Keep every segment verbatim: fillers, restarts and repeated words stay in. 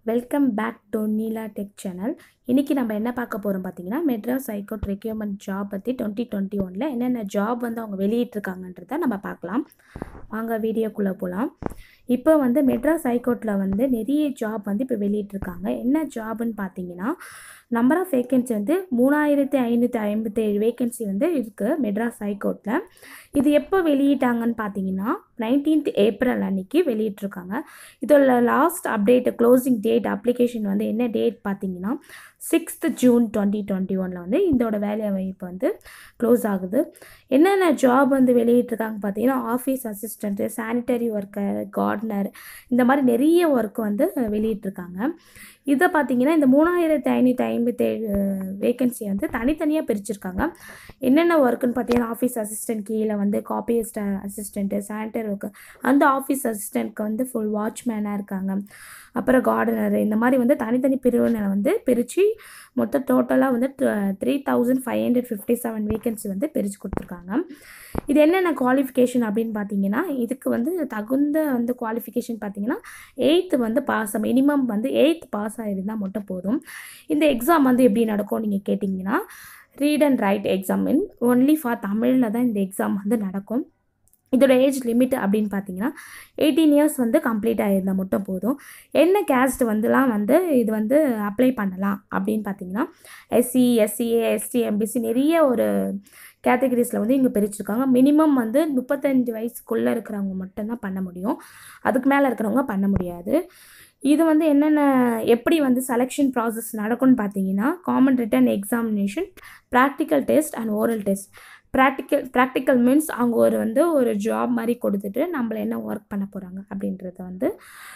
Welcome back to Neela tech channel. இன்றைக்கி நம்ம என்ன பார்க்க போகிறோம் பார்த்தீங்கன்னா, Madras high court requirement job பற்றி டுவெண்ட்டி டுவெண்ட்டி ஒனில் என்னென்ன ஜாப் வந்து அவங்க வெளியிட்டிருக்காங்கன்றதை நம்ம பார்க்கலாம். வாங்க வீடியோக்குள்ளே போகலாம். இப்போ வந்து மெட்ராஸ் ஹை கோர்ட்டில் வந்து நிறைய ஜாப் வந்து இப்போ வெளியிட்டிருக்காங்க. என்ன ஜாப்னு பார்த்தீங்கன்னா, நம்பர் ஆஃப் வேக்கன்சி வந்து மூணாயிரத்தி ஐநூற்றி ஐம்பத்தேழு வேக்கன்சி வந்து இருக்குது மெட்ராஸ் ஹை கோர்ட்டில். இது எப்போ வெளியிட்டாங்கன்னு பார்த்தீங்கன்னா, நைன்டீன்த் ஏப்ரல் அன்னைக்கு வெளியிட்டிருக்காங்க. இதோட last update closing date application வந்து என்ன டேட் பார்த்தீங்கன்னா, சிக்ஸ்த் ஜூன் டுவெண்ட்டி டுவெண்ட்டி ஒனில் வந்து இதோட வேலை வாய்ப்பு வந்து க்ளோஸ் ஆகுது. என்னென்ன ஜாப் வந்து வெளியிட்டிருக்காங்க பார்த்தீங்கன்னா, office assistant, sanitary worker, gardener, இந்த மாதிரி நிறைய ஒர்க் வந்து வெளியிட்டிருக்காங்க. இதை பார்த்தீங்கன்னா, இந்த மூணாயிரத்தி ஐநூற்றி ஐம்பத்தேழு வேக்கன்சி வந்து தனித்தனியாக பிரிச்சிருக்காங்க. என்னென்ன ஒர்க்குன்னு பார்த்தீங்கன்னா, ஆஃபீஸ் அசிஸ்டன்ட் கீழே வந்து காப்பியஸ்ட் அசிஸ்டண்ட்டு, சானிட்டரி ஒர்க்கர், அந்த ஆஃபீஸ் அசிஸ்டண்ட்க்கு வந்து ஃபுல் வாட்ச்மேனாக இருக்காங்க. அப்புறம் கார்டனர், இந்த மாதிரி வந்து தனித்தனி பிரிவினை வந்து பிரித்து மொத்தம் டோட்டலாக வந்து three thousand five hundred fifty seven vacancy வந்து பிரித்து கொடுத்துருக்காங்க. இது என்னென்ன குவாலிஃபிகேஷன் அப்படின்னு பார்த்தீங்கன்னா, இதுக்கு வந்து தகுந்த வந்து குவாலிஃபிகேஷன் பார்த்தீங்கன்னா, எயித்து வந்து பாஸ், மினிமம் வந்து எயித்து பாஸ் ஆகிருந்தால் மட்டும் போதும். இந்த எக்ஸாம் வந்து எப்படி நடக்கும் நீங்கள் கேட்டிங்கன்னா, read and write exam in only for தமிழில் தான் இந்த எக்ஸாம் வந்து நடக்கும். இதோட ஏஜ் லிமிட் அப்படின்னு பார்த்தீங்கன்னா, எயிட்டீன் இயர்ஸ் வந்து கம்ப்ளீட் ஆகியிருந்தால் மட்டும் போதும். என்ன கேஸ்ட் வந்துலாம் வந்து இது வந்து அப்ளை பண்ணலாம் அப்படின்னு பார்த்தீங்கன்னா, எஸ்சி, எஸ்சிஏ, எஸ்டி, எம்பிசி நிறைய ஒரு கேட்டகரிஸில் வந்து இங்கே பிரிச்சிருக்காங்க. மினிமம் வந்து முப்பத்தஞ்சு வயசுக்குள்ளே இருக்கிறவங்க மட்டும்தான் பண்ண முடியும். அதுக்கு மேலே இருக்கிறவங்க பண்ண முடியாது. இது வந்து என்னென்ன எப்படி வந்து செலெக்ஷன் ப்ராசஸ் நடக்கும்னு பார்த்தீங்கன்னா, common written examination, practical test and oral test. Practical practical means அவங்க ஒரு வந்து ஒரு ஜாப் மாதிரி கொடுத்துட்டு நம்மளை என்ன ஒர்க் பண்ண போகிறாங்க அப்படின்றத வந்து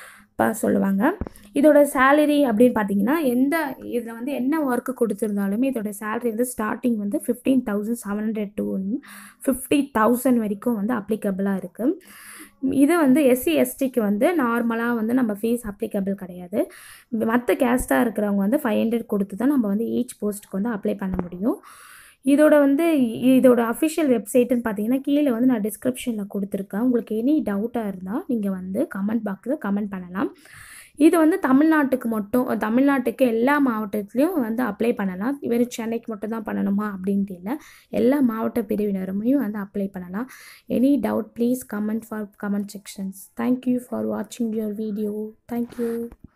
ப சொல்லுவாங்க. இதோட சேலரி அப்படின்னு பார்த்தீங்கன்னா, எந்த இதில் வந்து என்ன ஒர்க்கு கொடுத்துருந்தாலுமே இதோட சேலரி வந்து ஸ்டார்டிங் வந்து fifteen thousand seven hundred to fifty thousand வரைக்கும் வந்து அப்ளிகபிளாக இருக்குது. இது வந்து எஸ்சி எஸ்டிக்கு வந்து நார்மலாக வந்து நம்ம ஃபீஸ் அப்ளிகபிள் கிடையாது. மற்ற கேஸ்ட்டாக இருக்கிறவங்க வந்து ஃபைவ் ஹண்ட்ரட் கொடுத்து தான் நம்ம வந்து ஈச் போஸ்ட்டுக்கு வந்து அப்ளை பண்ண முடியும். இதோட வந்து இதோட அஃபிஷியல் வெப்சைட்டுன்னு பார்த்தீங்கன்னா, கீழே வந்து நான் டிஸ்கிரிப்ஷனில் கொடுத்துருக்கேன். உங்களுக்கு எனி டவுட்டாக இருந்தால் நீங்கள் வந்து கமெண்ட் பாக்ஸில் கமெண்ட் பண்ணலாம். இது வந்து தமிழ்நாட்டுக்கு மட்டும் தமிழ்நாட்டுக்கு எல்லா மாவட்டத்துலேயும் வந்து அப்ளை பண்ணலாம். வெறும் சென்னைக்கு மட்டும் தான் பண்ணணுமா அப்படின்ட்டு இல்லை, எல்லா மாவட்ட பிரிவினருமையும் வந்து அப்ளை பண்ணலாம். Any doubt please comment for comment sections. Thank you for வாட்சிங் யுவர் வீடியோ. தேங்க்யூ.